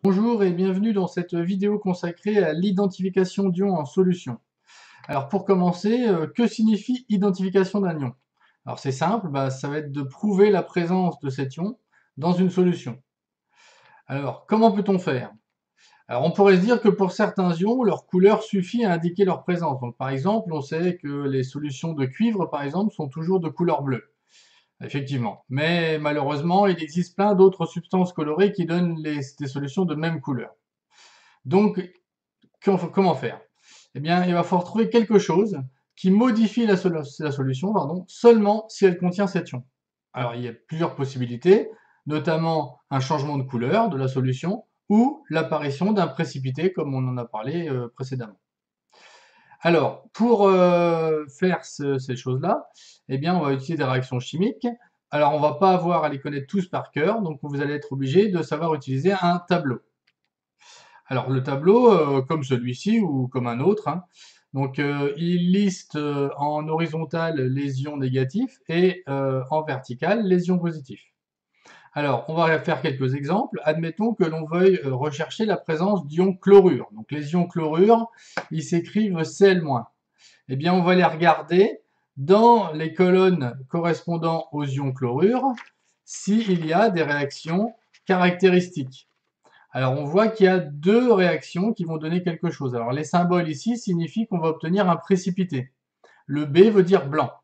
Bonjour et bienvenue dans cette vidéo consacrée à l'identification d'ions en solution. Alors pour commencer, que signifie identification d'un ion? Alors c'est simple, ça va être de prouver la présence de cet ion dans une solution. Alors comment peut-on faire? Alors on pourrait se dire que pour certains ions, leur couleur suffit à indiquer leur présence. Donc par exemple, on sait que les solutions de cuivre par exemple sont toujours de couleur bleue. Effectivement. Mais malheureusement, il existe plein d'autres substances colorées qui donnent des solutions de même couleur. Donc comment faire? Eh bien, il va falloir trouver quelque chose qui modifie la solution, seulement si elle contient cet ion. Alors, il y a plusieurs possibilités, notamment un changement de couleur de la solution ou l'apparition d'un précipité, comme on en a parlé précédemment. Alors, pour faire ces choses-là, eh bien, on va utiliser des réactions chimiques. Alors, on va pas avoir à les connaître tous par cœur, donc vous allez être obligé de savoir utiliser un tableau. Alors le tableau, comme celui-ci ou comme un autre, hein, donc il liste en horizontal les ions négatifs et en vertical les ions positifs. Alors on va faire quelques exemples. Admettons que l'on veuille rechercher la présence d'ions chlorure. Donc les ions chlorure, ils s'écrivent Cl-. Eh bien on va les regarder dans les colonnes correspondant aux ions chlorure s'il y a des réactions caractéristiques. Alors on voit qu'il y a deux réactions qui vont donner quelque chose. Alors les symboles ici signifient qu'on va obtenir un précipité. Le B veut dire blanc.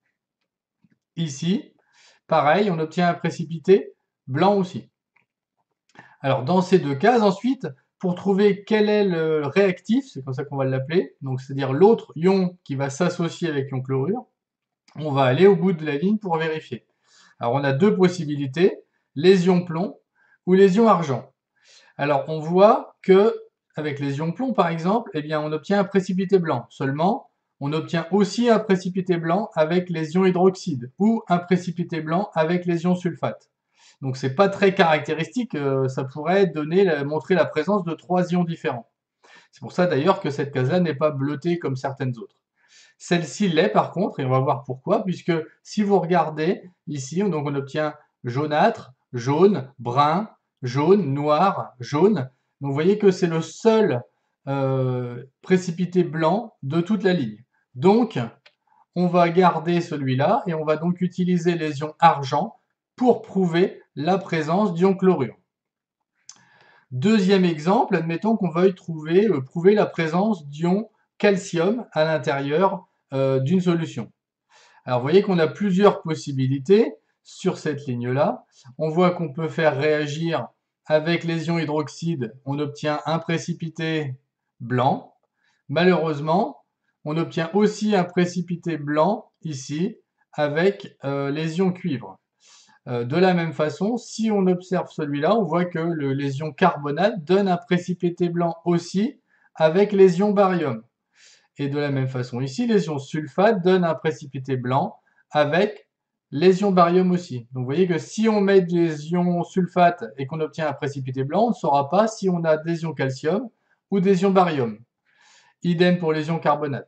Ici, pareil, on obtient un précipité blanc aussi. Alors dans ces deux cases, ensuite, pour trouver quel est le réactif, c'est comme ça qu'on va l'appeler, donc c'est-à-dire l'autre ion qui va s'associer avec l'ion chlorure, on va aller au bout de la ligne pour vérifier. Alors on a deux possibilités, les ions plomb ou les ions argent. Alors, on voit que avec les ions plomb, par exemple, eh bien, on obtient un précipité blanc. Seulement, on obtient aussi un précipité blanc avec les ions hydroxyde ou un précipité blanc avec les ions sulfate. Donc, c'est pas très caractéristique. Ça pourrait montrer la présence de trois ions différents. C'est pour ça d'ailleurs que cette case-là n'est pas bleutée comme certaines autres. Celle-ci l'est par contre, et on va voir pourquoi, puisque si vous regardez ici, donc on obtient jaunâtre, jaune, brun, jaune, noir, jaune. Donc vous voyez que c'est le seul précipité blanc de toute la ligne. Donc on va garder celui-là et on va donc utiliser les ions argent pour prouver la présence d'ions chlorure. Deuxième exemple, admettons qu'on veuille prouver la présence d'ions calcium à l'intérieur d'une solution. Alors vous voyez qu'on a plusieurs possibilités sur cette ligne-là. On voit qu'on peut faire réagir avec les ions hydroxyde, on obtient un précipité blanc. Malheureusement, on obtient aussi un précipité blanc ici avec les ions cuivre. De la même façon, si on observe celui-là, on voit que les ions carbonate donne un précipité blanc aussi avec les ions barium. Et de la même façon ici, les ions sulfate donnent un précipité blanc avec les ions barium aussi. Donc vous voyez que si on met des ions sulfate et qu'on obtient un précipité blanc, on ne saura pas si on a des ions calcium ou des ions barium. Idem pour les ions carbonate.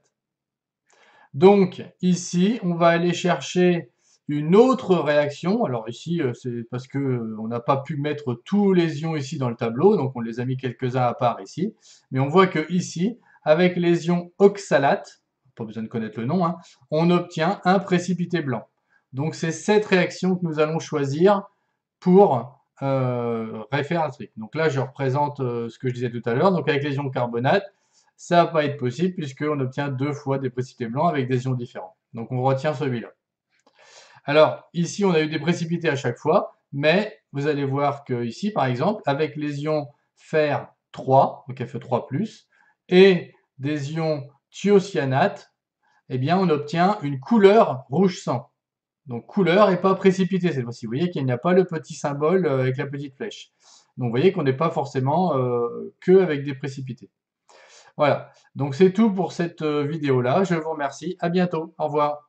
Donc ici, on va aller chercher une autre réaction. Alors ici, c'est parce que on n'a pas pu mettre tous les ions ici dans le tableau, donc on les a mis quelques-uns à part ici. Mais on voit que ici, avec les ions oxalate, pas besoin de connaître le nom, hein, on obtient un précipité blanc. Donc c'est cette réaction que nous allons choisir pour référer à ce truc. Donc là, je représente ce que je disais tout à l'heure. Donc avec les ions carbonate, ça va pas être possible puisqu'on obtient deux fois des précipités blancs avec des ions différents. Donc on retient celui-là. Alors ici, on a eu des précipités à chaque fois, mais vous allez voir que ici, par exemple, avec les ions fer 3, donc Fe3+, et des ions thiocyanate, eh bien on obtient une couleur rouge sang. Donc couleur et pas précipité cette fois-ci. Vous voyez qu'il n'y a pas le petit symbole avec la petite flèche. Donc vous voyez qu'on n'est pas forcément que avec des précipités. Voilà, donc c'est tout pour cette vidéo-là. Je vous remercie. À bientôt. Au revoir.